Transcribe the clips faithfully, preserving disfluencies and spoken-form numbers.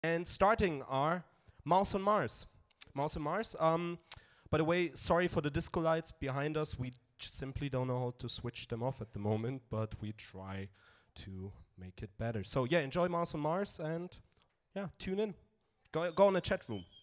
And starting are Mouse on Mars. Mouse on Mars. Um, by the way, sorry for the disco lights behind us. We simply don't know how to switch them off at the moment, but we try to make it better. So yeah, enjoy Mouse on Mars and yeah, tune in. Go, go in the chat room.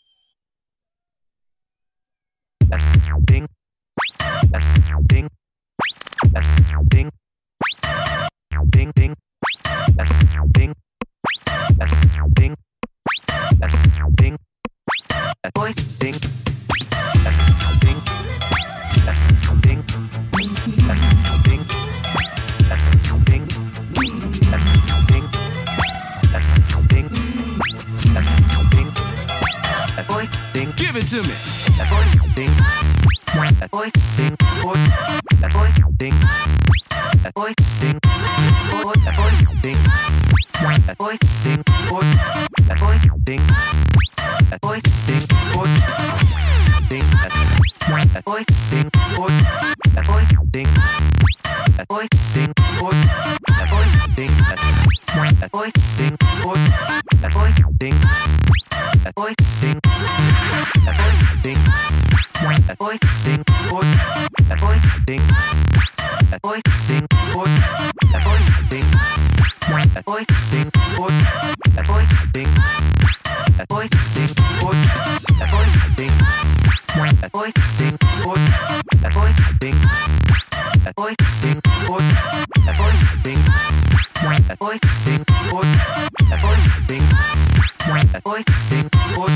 Ding. Ding. Ding. Ding ding. Ding. Ding. Ding. Boy ding. Ding. Ding. Ding. Ding. Ding. Ding. Ding. Boy ding. Give it to me. Boy ding. Boy ding. Boy ding. Boy ding. Boy ding. Boy ding. Boy ding. Boy ding. Boy ding. Boy ding. Boy ding. Boy ding. Boy ding. Boy ding. Boy ding. Boy ding. Ding. Boy ding. Boy ding. Boy ding. Boy ding. Boy ding. Boy boy ding. Boy ding. Boy boy ding. Boy ding. Boy boy ding. Boy ding. Boy boy ding. Boy ding. Boy boy ding. Boy ding. Boy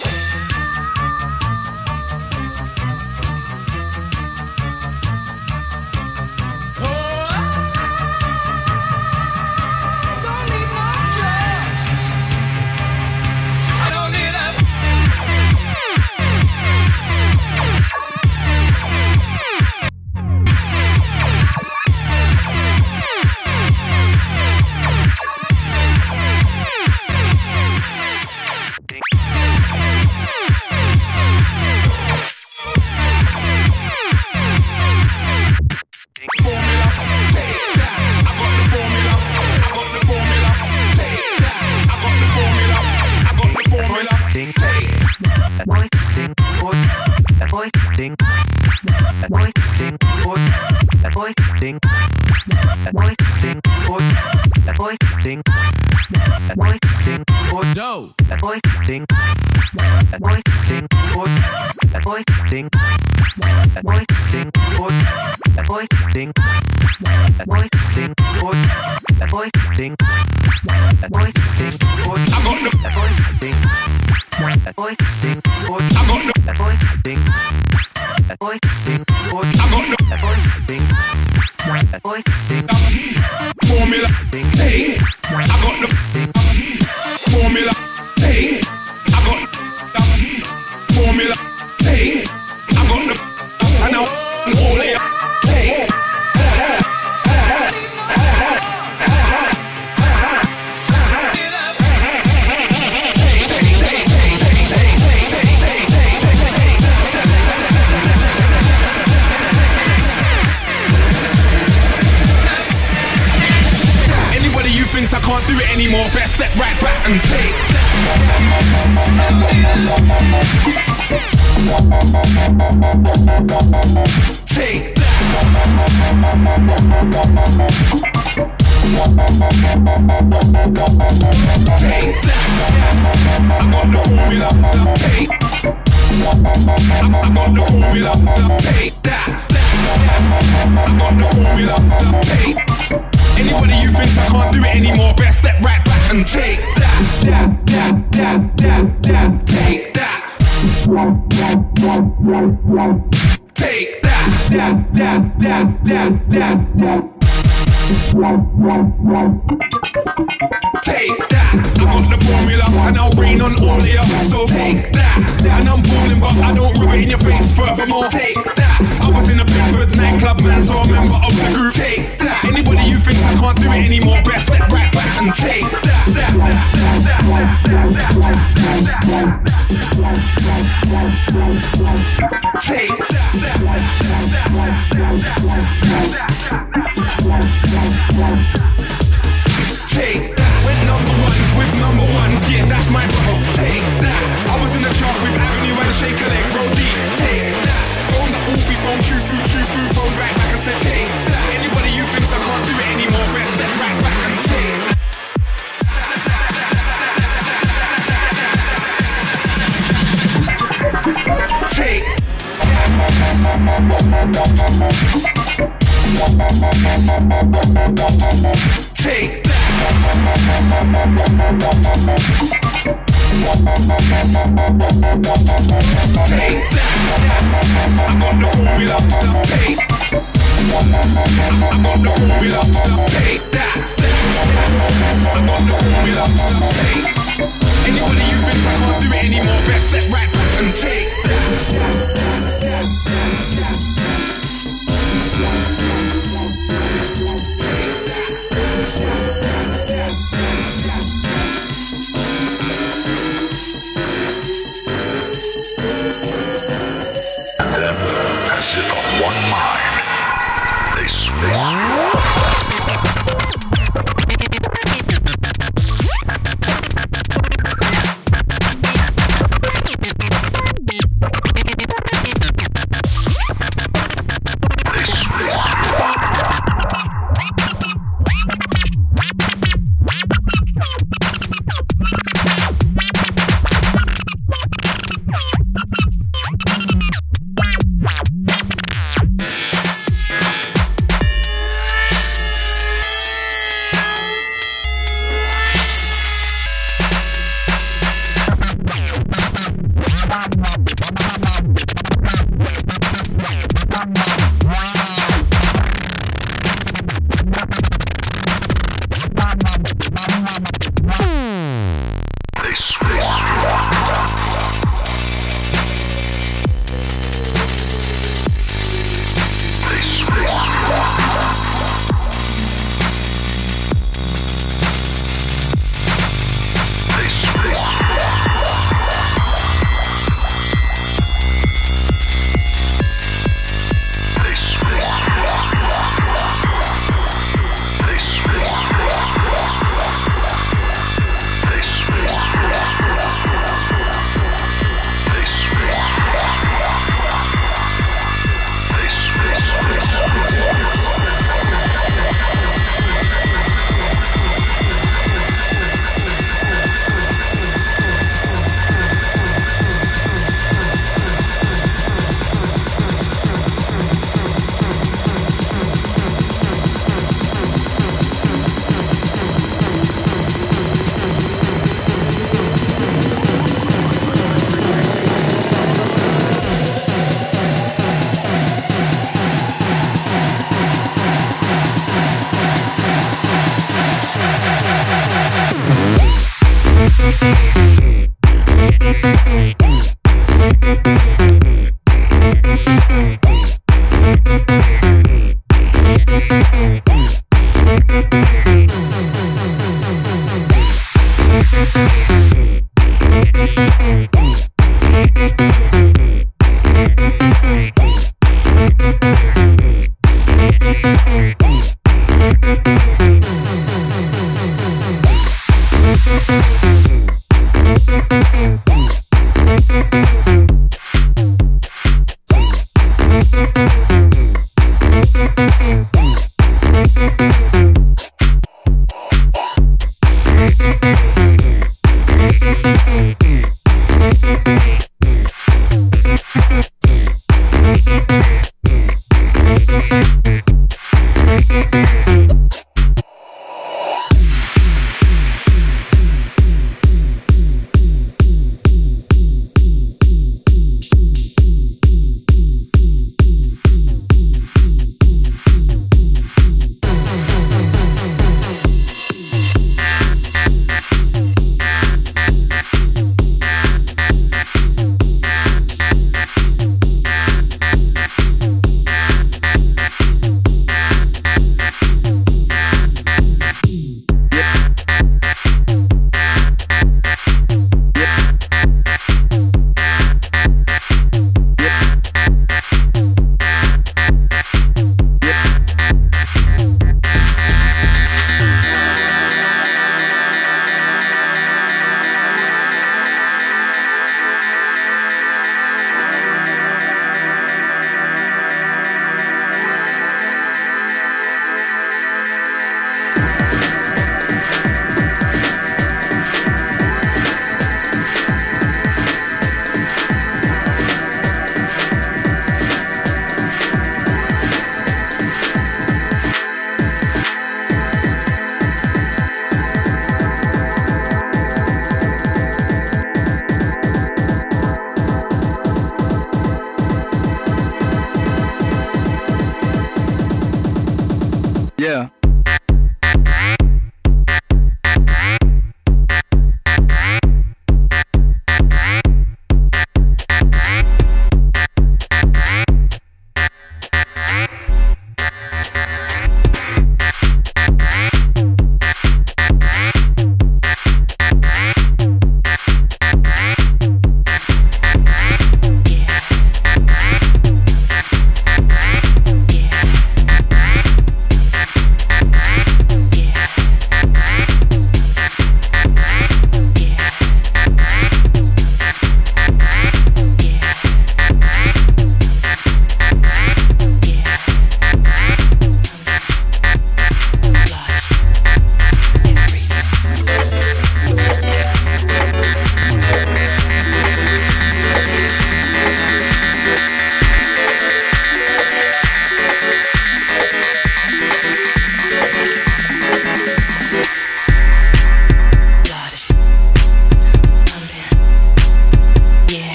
Boy ding, boy, boy ding, boy ding, boy, boy ding, boy ding, boy, boy ding, boy ding, boy, Doe. boy ding, boy ding, boy, boy ding, boy ding, boy, boy ding, boy ding, boy, boy ding, boy ding, boy, I got the boy ding. Boy ding, boy, I got the boy ding, boy ding, boy, I got the boy ding, boy ding, formula. Take. I got the formula. Take. I got the formula. Take. I got the I know all of you. Take. Anybody who thinks I can't do it anymore, better step right back and take. Take that. Take that. I got the formula. Take. I, I got the formula. Take that. I got the formula. Take. Anybody who thinks I can't do it anymore, better step right back and take that, that, that, that, that, that, take that. Take that, that, that, that, that, that, that. Take that. I got the formula and I'll rain on all of you. So take that. And I'm balling but I don't rub it in your face furthermore. Take that. I was in a Bedford nightclub man, so I'm a member of the group. Take that. Anybody who thinks I can't do it anymore, best step right back and take that. That, that, that, that, that, that, take that. Take that. Went number one with number one, yeah, that's my brother. Take that. I was in the chart with Avenue and Shake a Leg, roll deep. Take that. Phone the Wolfie, phone true through, true through, phone right back and say take that. Anybody you thinks I can't do it anymore, best step right back and take that. Take. Take that. Take that. I got the formula. Take. I got the formula. Take that. I got the formula. Take. Anybody you thinks I can't do it anymore, best step right back and take And then, as if on one mind, they swing.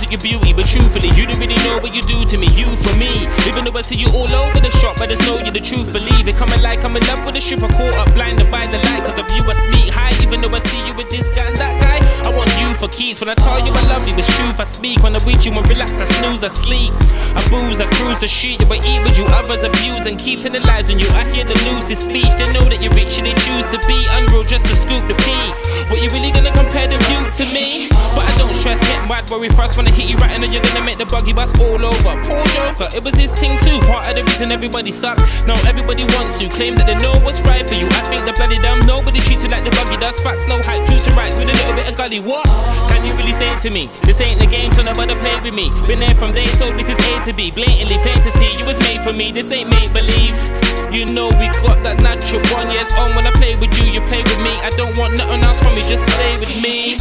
music, your beauty, but truthfully, you don't really know what you do to me. You for me, even though I see you all over the shop, but there's no you the truth. Believe it, coming like I'm in love with the stripper, caught up blinded by the light. Cause of you I speak high, even though I see you with this guy and that guy. I want you for keeps. When I tell you I love you, it's truth I speak. When I reach you and relax, I snooze, I sleep. I booze, I cruise the street, but eat with you, others abuse and keep telling lies on you. I hear the loosest speech, they know that you're rich and they choose to be unreal just to scoop the pee. What you really gonna compare the view to me? But I don't stress, get mad, worry first when I hit you right and then you're gonna make the buggy bus all over. Poor Joker, it was his thing too, part of the reason everybody suck. Now everybody wants to claim that they know what's right for you. I think they're bloody dumb, nobody treats you like the buggy does. Facts, no hype, truths and rights with a little bit of gully. What? Can you really say it to me? This ain't the game, so nobody play with me. Been there from day, so this is A to B. Blatantly plain to see, you was made for me. This ain't make believe. You know we got that natural one. Yes, on when I play with you, you play with me. I don't want nothing else from you, just stay with me.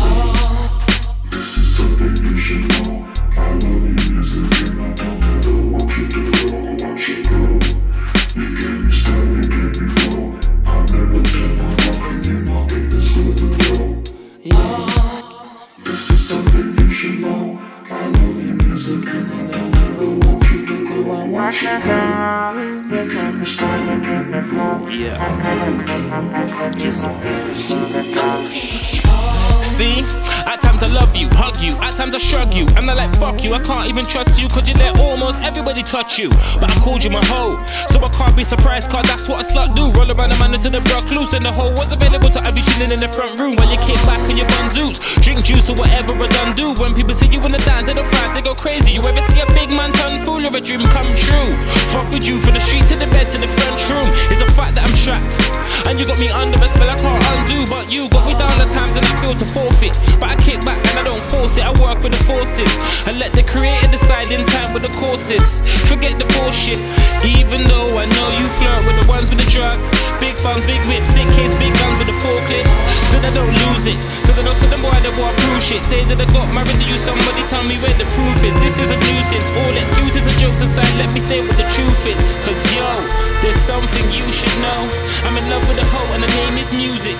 This is something you should know. I love your music and I don't know what you do or what you do. You get me started, get me go. I'll never turn my back and you know this is the road. Yeah, this is something you should know. I love your music and I don't never want you to go. I watch it down. You get me started, get me flow. Yeah. I never turn my back and you know this is the road. See? At times I love you, hug you, at times I shrug you. I'm not like fuck you, I can't even trust you. Cause you let almost everybody touch you. But I called you my hoe, so I can't be surprised. Cause that's what a slut do. Roll around the man until the broke loose. And the hoe was available to have you chilling in the front room. While you kick back on your bun zoos. Drink juice or whatever I done do. When people see you in the dance, they don't cry, they go crazy. You ever see a big man turn fool or a dream come true? Fuck with you from the street to the bed to the French room. It's a fact that I'm trapped, and you got me under a spell I can't undo. But you got me down at times and I feel to forfeit. But I kick back and I don't force it, I work with the forces. And let the creator decide in time with the courses. Forget the bullshit, even though I know you flirt with the ones with the drugs. Big funds, big whips, sick kids, big guns with the four clips. So I don't lose it, cause I know some of them boy that boy prove shit. Say that I got married to you, somebody tell me where the proof is. This is a nuisance, all excuses and jokes aside, let me say what the truth is. Cause yo, there's something you should know. I'm in love with a hoe and the name is music.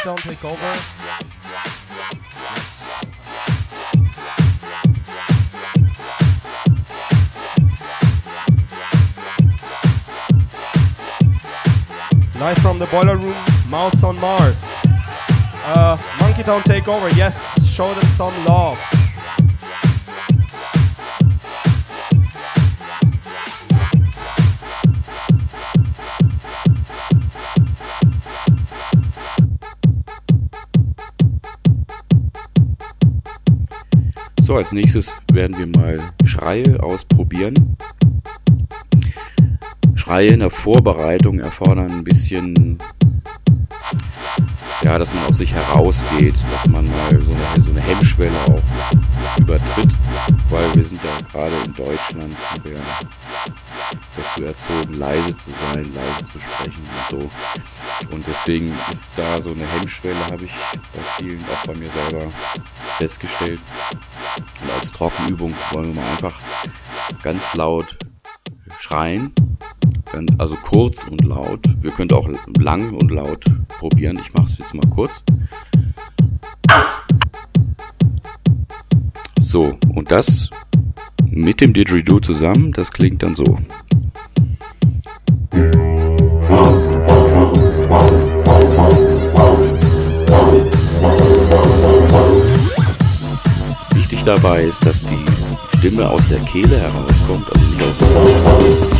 don't take over. Live from the boiler room, Mouse on Mars. Uh, Monkey Town take over, yes, show them some love. So, als nächstes werden wir mal Schreie ausprobieren. Schreie in der Vorbereitung erfordern ein bisschen, ja, dass man aus sich herausgeht, dass man mal so eine, so eine Hemmschwelle auch übertritt, weil wir sind ja gerade in Deutschland sind wir dazu erzogen, leise zu sein, leise zu sprechen und so. Und deswegen ist da so eine Hemmschwelle, habe ich bei vielen, auch bei mir selber, festgestellt. Und als Trockenübung wollen wir mal einfach ganz laut schreien. Also kurz und laut. Wir können auch lang und laut probieren. Ich mache es jetzt mal kurz. So, und das mit dem Didgeridoo zusammen, das klingt dann so. Wichtig dabei ist, dass die Stimme aus der Kehle herauskommt, also nicht aus dem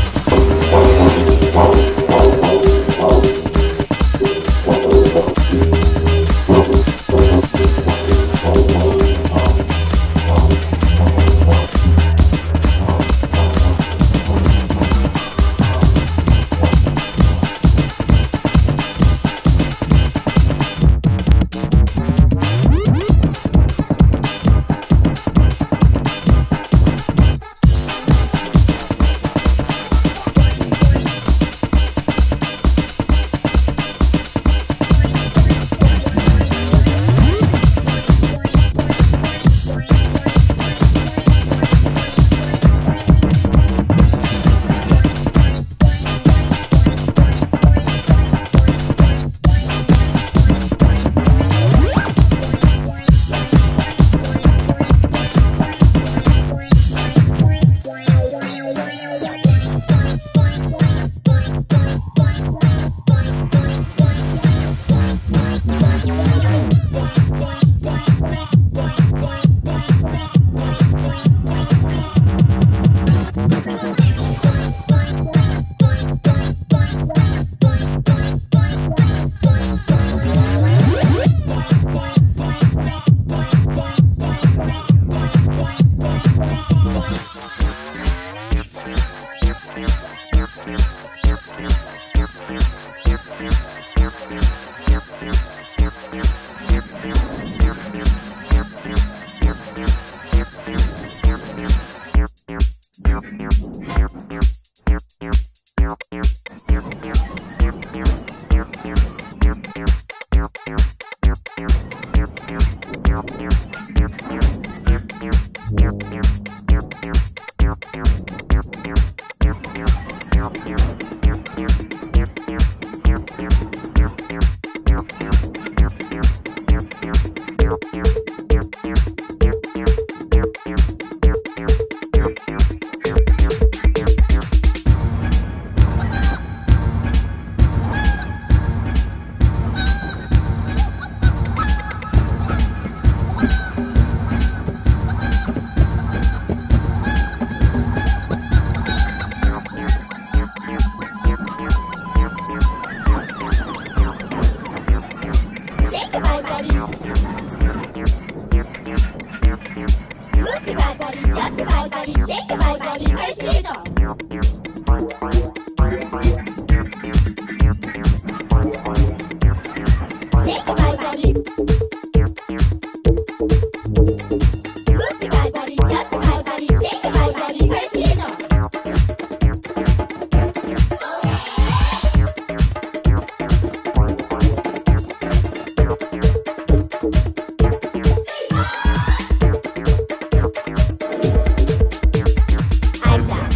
I'm down.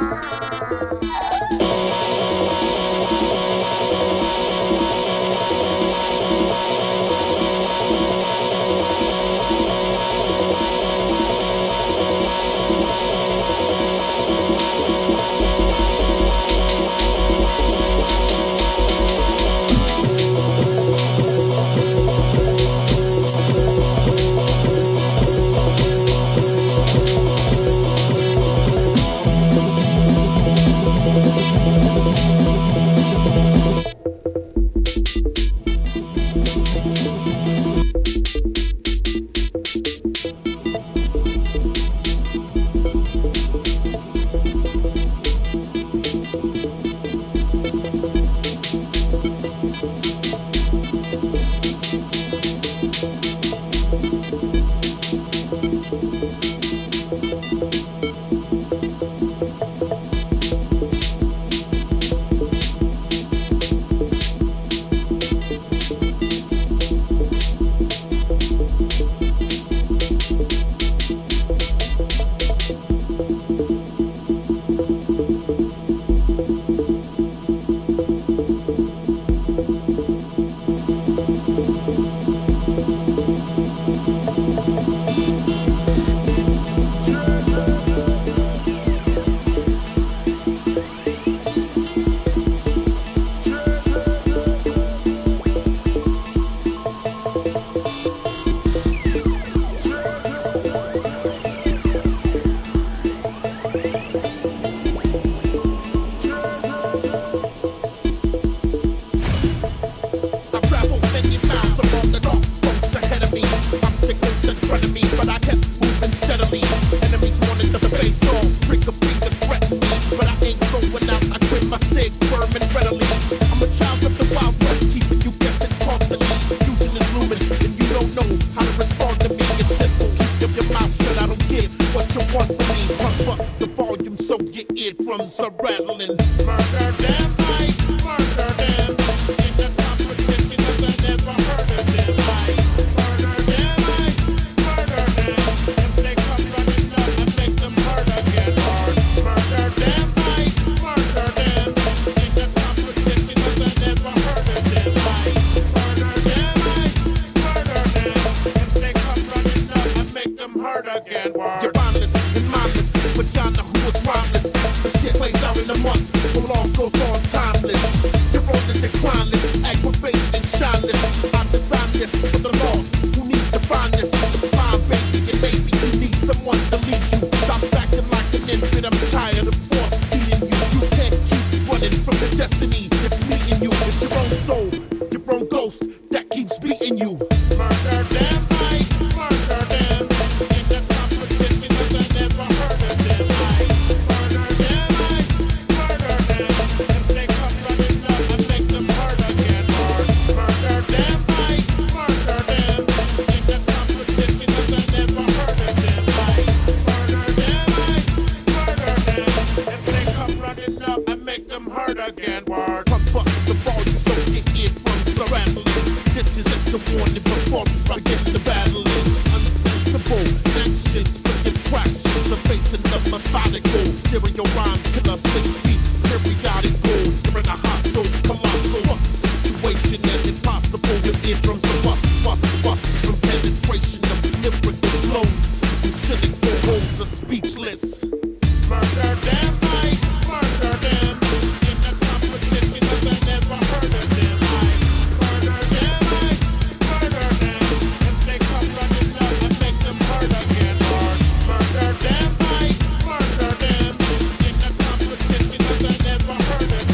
Murder them,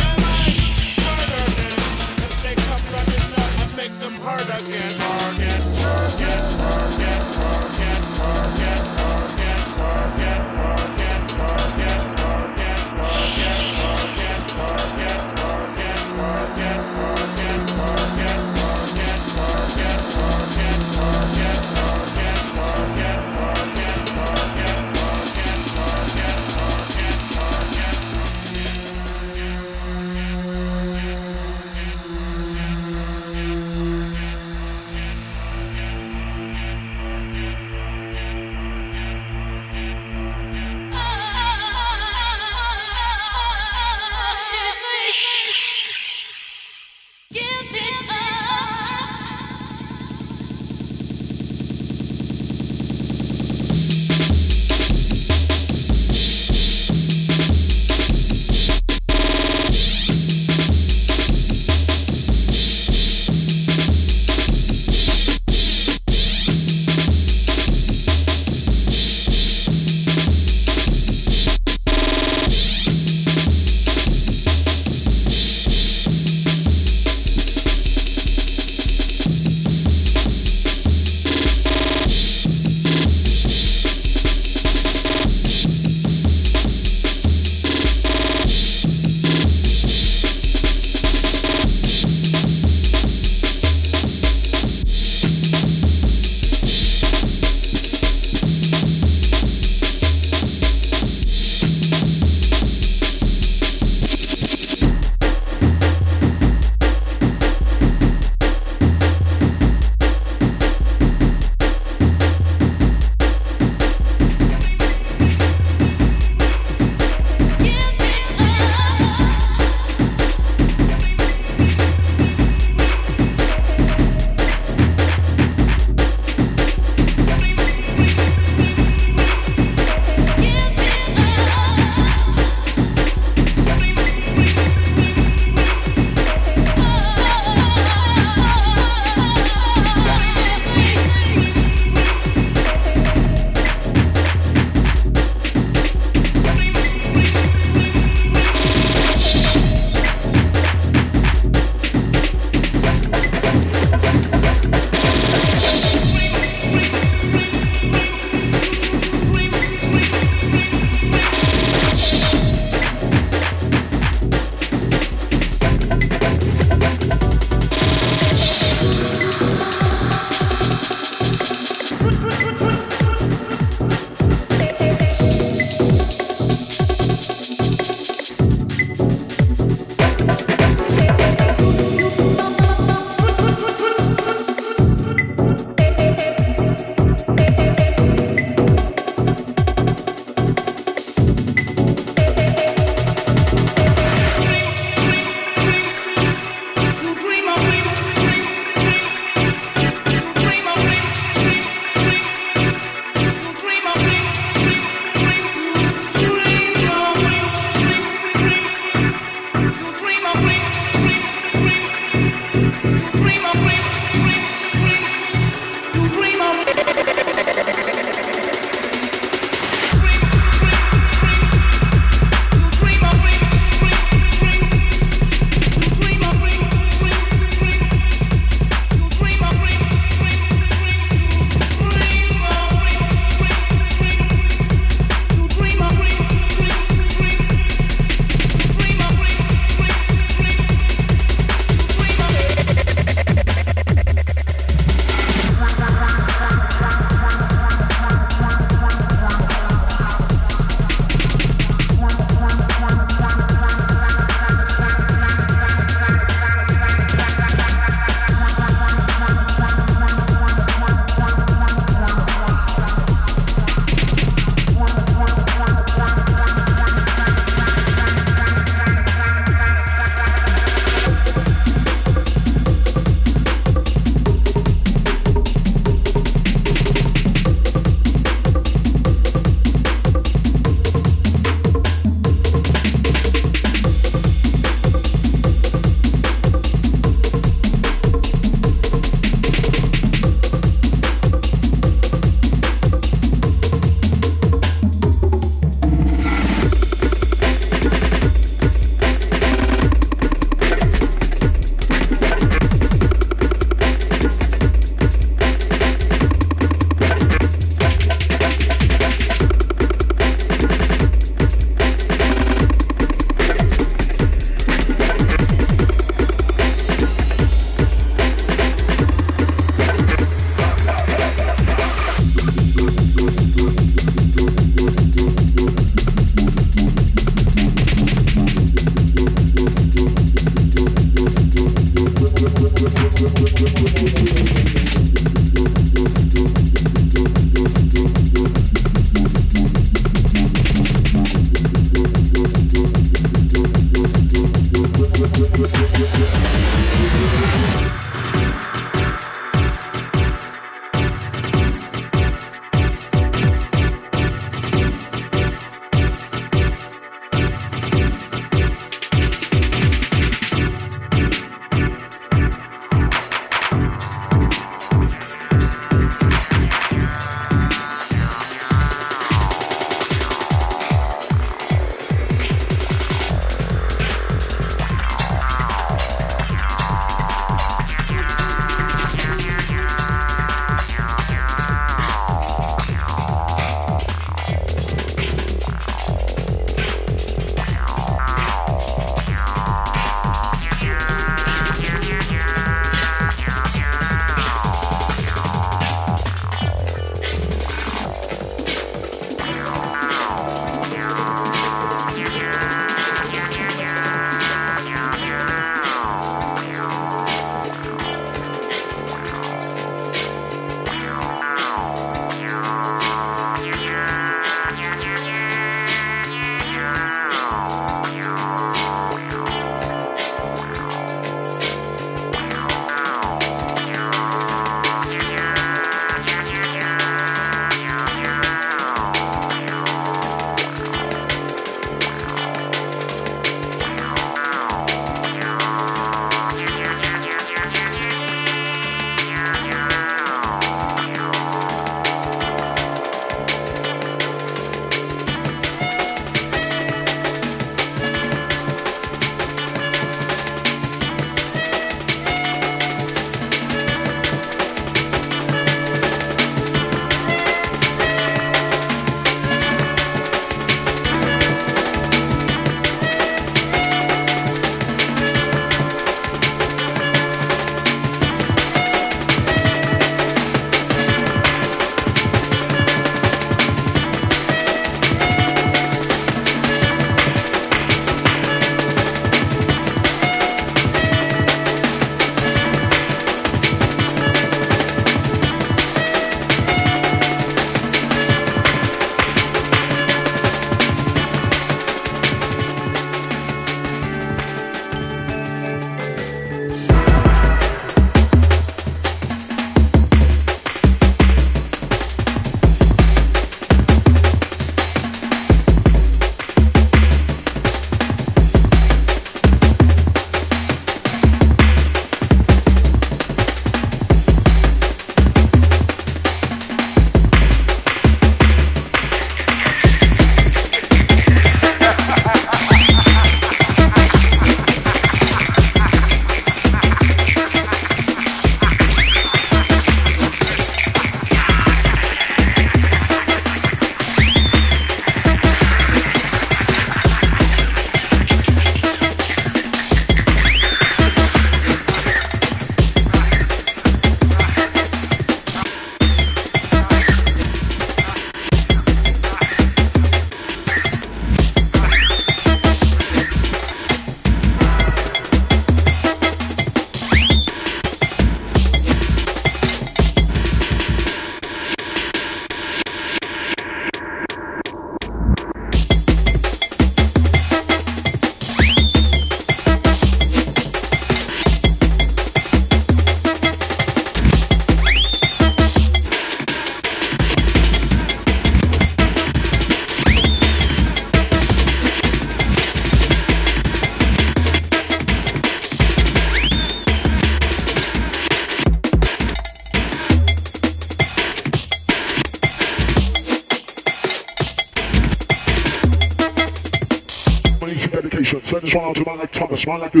dedication. Send this one out to man like Thomas, man like you.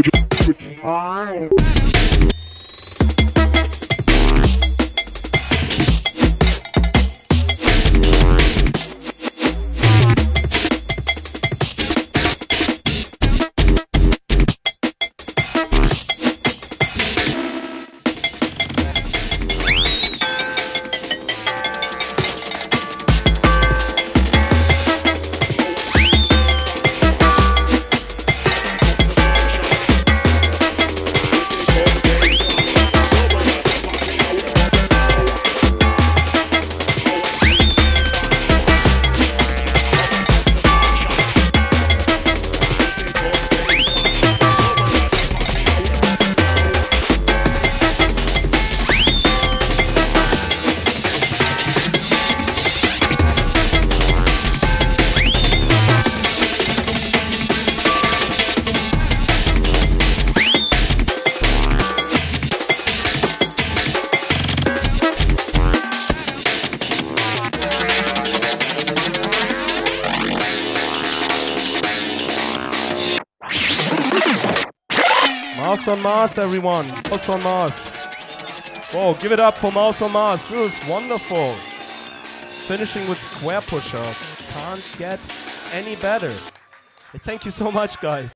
Mouse on Mars, everyone. Mouse on Mars. Whoa, give it up for Mouse on Mars. This is wonderful. Finishing with square pusher. Can't get any better. Thank you so much, guys.